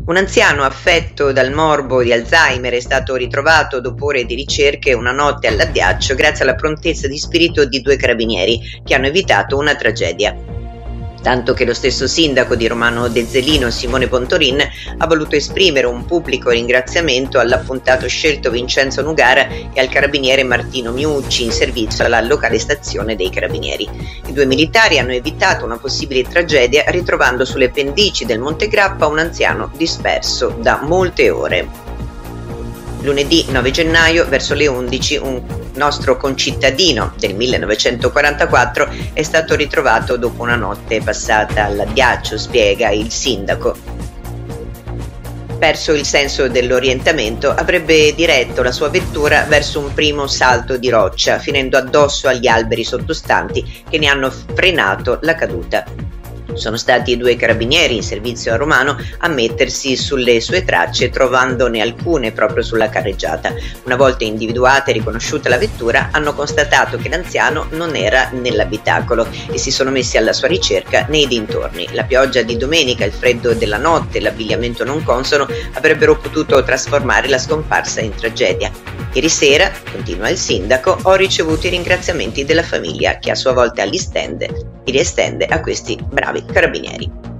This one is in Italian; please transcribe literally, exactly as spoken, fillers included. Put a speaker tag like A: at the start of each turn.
A: Un anziano affetto dal morbo di Alzheimer è stato ritrovato dopo ore di ricerche una notte all'Addiaccio grazie alla prontezza di spirito di due carabinieri che hanno evitato una tragedia. Tanto che lo stesso sindaco di Romano Dezzelino, Simone Pontorin, ha voluto esprimere un pubblico ringraziamento all'appuntato scelto Vincenzo Nugara e al carabiniere Martino Miucci in servizio alla locale stazione dei carabinieri. I due militari hanno evitato una possibile tragedia ritrovando sulle pendici del Monte Grappa un anziano disperso da molte ore. Lunedì nove gennaio, verso le undici, un nostro concittadino del millenovecentoquarantaquattro è stato ritrovato dopo una notte passata all'Addiaccio, spiega il sindaco. Perso il senso dell'orientamento, avrebbe diretto la sua vettura verso un primo salto di roccia, finendo addosso agli alberi sottostanti che ne hanno frenato la caduta. Sono stati i due carabinieri in servizio a Romano a mettersi sulle sue tracce, trovandone alcune proprio sulla carreggiata. Una volta individuata e riconosciuta la vettura, hanno constatato che l'anziano non era nell'abitacolo e si sono messi alla sua ricerca nei dintorni. La pioggia di domenica, il freddo della notte e l'abbigliamento non consono avrebbero potuto trasformare la scomparsa in tragedia. Ieri sera, continua il sindaco, ho ricevuto i ringraziamenti della famiglia che a sua volta li estende, li estende a questi bravi carabinieri.